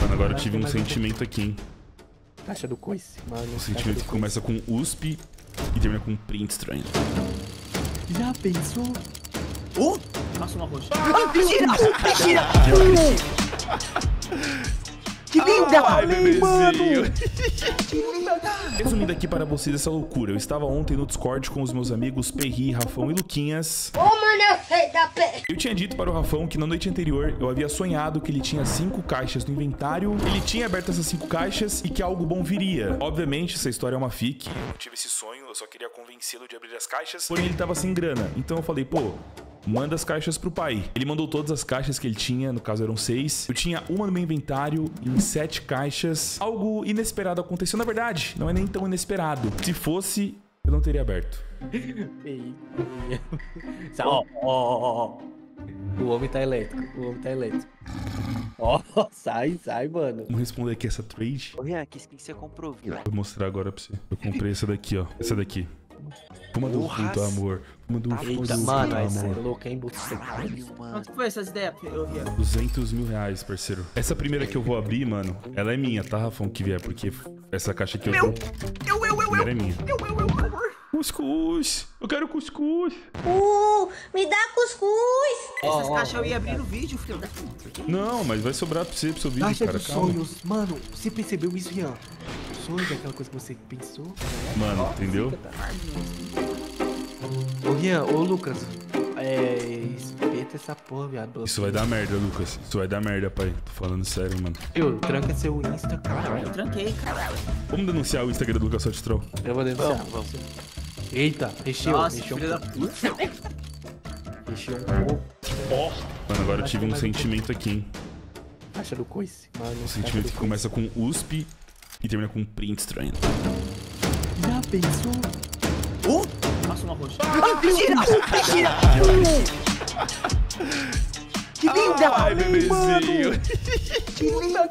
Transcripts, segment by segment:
Mano, agora eu tive um sentimento aqui, hein? Caixa do coice, mano. Um sentimento que começa com USP e termina com print estranho. Já pensou? Nossa, uma roxa. Mentira! Que linda! Ai, bebezinho. Que linda! Resumindo aqui para vocês essa loucura. Eu estava ontem no Discord com os meus amigos Perry, Rafão e Luquinhas. Ô, mano, eu sei da pé. Eu tinha dito para o Rafão que na noite anterior eu havia sonhado que ele tinha 5 caixas no inventário, ele tinha aberto essas 5 caixas e que algo bom viria. Obviamente, essa história é uma fic. Eu não tive esse sonho, eu só queria convencê-lo de abrir as caixas, porém ele tava sem grana. Então eu falei, pô, manda as caixas pro pai. Ele mandou todas as caixas que ele tinha, no caso eram 6. Eu tinha uma no meu inventário e em 7 caixas. Algo inesperado aconteceu, na verdade, não é nem tão inesperado. Se fosse, eu não teria aberto. Ó. O homem tá elétrico, Ó, sai, mano. Vamos responder aqui essa trade. Ô, Rian, que skin você comprou, viu? Vou mostrar agora pra você. Eu comprei essa daqui, ó. Essa daqui. Fuma do puto amor. Fuma do Eita, puto mano, vai ser amor. louco, hein, Buto? Mano. Quanto foi essas ideias, Rian? 200 mil reais, parceiro. Essa primeira que eu vou abrir, mano, ela é minha, tá, Rafão, que vier? Porque essa caixa aqui eu primeira é minha. Cuscuz! Eu quero cuscuz! Me dá cuscuz. Essas caixas eu ia abrir no vídeo, filho da puta. Não, mas vai sobrar pra você, pro seu vídeo, Caixa cara. dos Calma. sonhos. Mano, você percebeu isso, Rian? Sonhos é aquela coisa que você pensou? Mano, entendeu? Ô, Rian, ô, Lucas. Espeta essa porra, viado. Isso vai dar merda, Lucas. Isso vai dar merda, pai. Tô falando sério, mano. Eu, tranca seu Insta, cara. Eu tranquei, cara. Vamos denunciar o Instagram do Lucas Hot Troll. Eu vou denunciar. Vamos. Eita, recheou, Nossa, recheou. filho da puta. Recheou um pouco. Mano, agora eu tive um sentimento aquaqui, hein? Caixa do coice, mano. Um sentimento que começa com USP e termina com print estranho. Já pensou? Nossa, uma roxa. Mentira! Que linda! Ai, bebezinho. Que linda!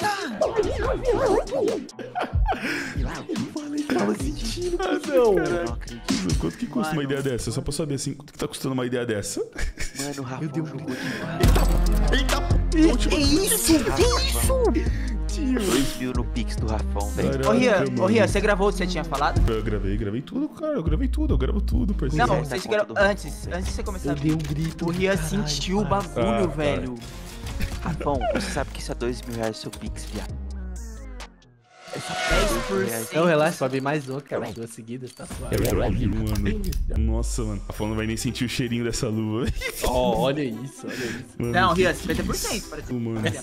Mano, ele tava sentindo, cuzão. Não acredito. Quanto que custa uma ideia dessa? Só pra saber, assim, quanto que tá custando uma ideia dessa? Mano, o Rafa Meu Deus, jogou demais. Que isso? Que isso? 2 mil no Pix do Rafão, velho. Ô, Rian, Mano. você gravou o que você tinha falado? Eu gravei tudo, cara. Eu gravo tudo, parceiro. Não, Certo, você a gravou conta do- antes de você começar. Eu dei um grito. O Rian Caralho, sentiu o parça. bagulho, Ah, velho. Rafão, você sabe que isso é 2 mil reais seu Pix, viado. 10%. Não, relaxa, pra vir mais um, cara. 2 seguidas, tá suave. Mano. Nossa, mano. A Fala não vai nem sentir o cheirinho dessa luva. Ó, olha isso, olha isso. Mano, Não, que Rian, 50%. Parece. mano. Mano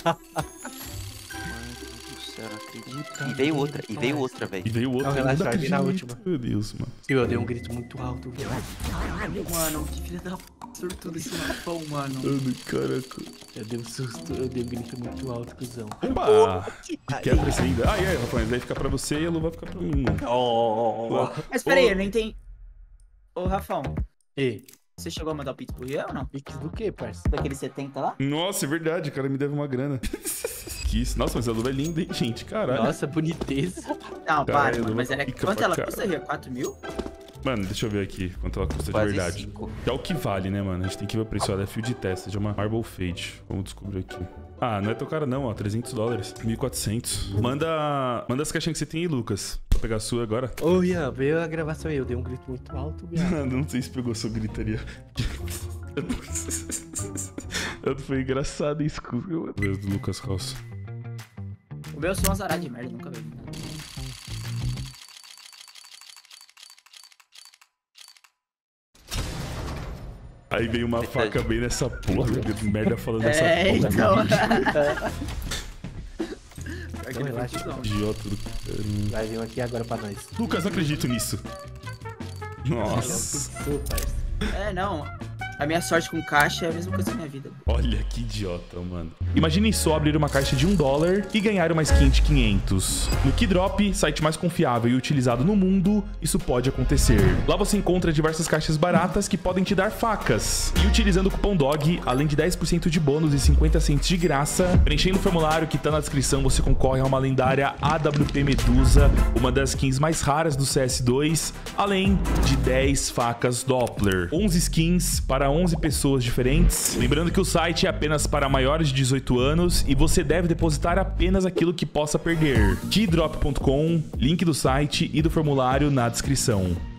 do céu, não acredito. E veio outra, velho. E veio outro. Não, relaxa, não vai vir na acredito. última. Meu Deus, mano. Eu dei um grito muito alto, viu? Mano, que filha da p... Sortudo esse Rafão, mano. Mano, caraca. Eu dei um susto, eu dei um grito muito alto, cuzão. Opa! Quer pra você ainda? Ah, é, rapaz. Vai ficar pra você e a luva vai ficar pra mim, mano. Ó. Mas peraí, eu não entendi. Ô, Rafão, Ei, você chegou a mandar o Pix pro Rian ou não? Pix do que, parça? Daquele 70 lá? Nossa, é verdade. O cara me deve uma grana. Que isso. Nossa, mas a luva é linda, hein, gente? Caralho. Nossa, boniteza. Não, para, Caralho, mano. Mas ela é... fica Quanto pra ela cá. custa, Rian? 4 mil? Mano, deixa eu ver aqui quanto ela custa de Quase verdade. 5. Que é o que vale, né, mano? A gente tem que ver o preço. Ela é fio de testa, de uma Marble Fade. Vamos descobrir aqui. Ah, não é tão cara não, ó. $300. 1.400. Manda as caixinhas que você tem aí, Lucas. Vou pegar a sua agora. Ô, Ian, veio a gravação aí. Eu dei um grito muito alto, viado. Não sei se pegou sua gritaria. Foi engraçado isso. Meu Deus, do Lucas Calça. O meu som azarado de merda, nunca vi. Aí veio uma faca bem nessa porra. De merda falando nessa porra. Então. Não, relaxa. Idiota do caramba. Vai vir um aqui agora pra nós. Lucas, não acredito nisso. Nossa. É, não. A minha sorte com caixa é a mesma coisa que a minha vida. Olha que idiota, mano. Imaginem só abrir uma caixa de $1 e ganhar uma skin de 500. No Keydrop, site mais confiável e utilizado no mundo, isso pode acontecer. Lá você encontra diversas caixas baratas que podem te dar facas. E utilizando o cupom DOG, além de 10% de bônus e 50 cents de graça, preenchendo o formulário que tá na descrição, você concorre a uma lendária AWP Medusa, uma das skins mais raras do CS2, além de 10 facas Doppler, 11 skins para para 11 pessoas diferentes. Lembrando que o site é apenas para maiores de 18 anos e você deve depositar apenas aquilo que possa perder. Keydrop.com, link do site e do formulário na descrição.